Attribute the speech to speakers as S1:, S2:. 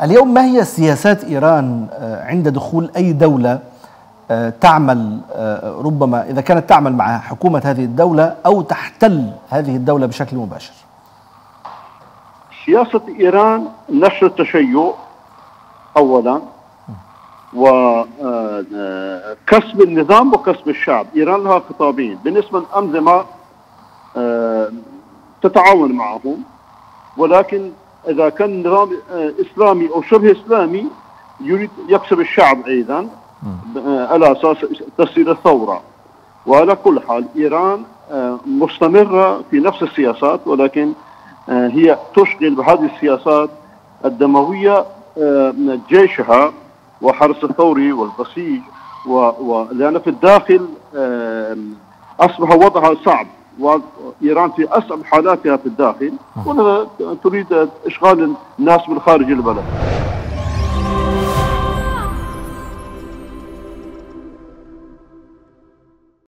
S1: اليوم ما هي سياسات إيران عند دخول أي دولة تعمل، ربما إذا كانت تعمل مع حكومة هذه الدولة أو تحتل هذه الدولة بشكل مباشر؟
S2: سياسة إيران نشر التشيع أولا، وكسب النظام وكسب الشعب. إيران لها خطابين بالنسبة للأنظمة تتعاون معهم، ولكن إذا كان نظام إسلامي أو شبه إسلامي يريد يكسب الشعب أيضا على أساس تسيير الثورة. وعلى كل حال إيران مستمرة في نفس السياسات، ولكن هي تشغل بهذه السياسات الدموية جيشها وحرس الثوري والبسيج، لأن في الداخل أصبح وضعها صعب، وإيران في أصعب حالاتها في الداخل، وتريد إشغال الناس من خارج البلد.